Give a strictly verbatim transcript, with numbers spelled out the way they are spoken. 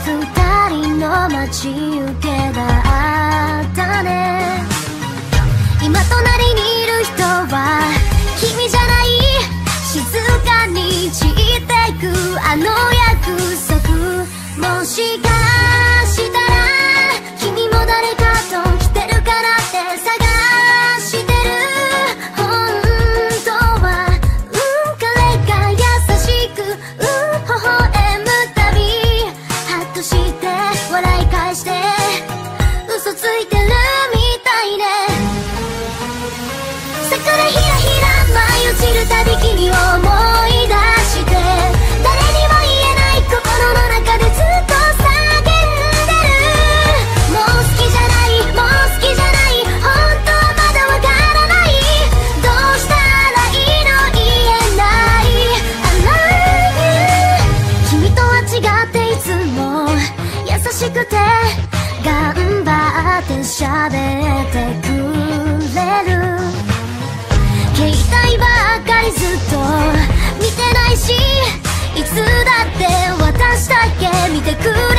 二人の待ち受けだったね。今隣にいる人は君じゃない、静かに散ってくあの約束。もしかしたら君も誰かと来てるかなって探してる。本当はうん彼が優しくうん微笑むたびハッとして笑い返して嘘ついてるみたいね。桜ひらひら舞い落ちるたび君を思い出して誰にも言えない心の中でずっと叫んでる。もう好きじゃないもう好きじゃない本当はまだわからない。どうしたらいいの言えない I love you。 君とは違っていつも優しくて頑張って喋ってくれる。携帯ばっかりずっと見てないしいつだって私だけ見てくれ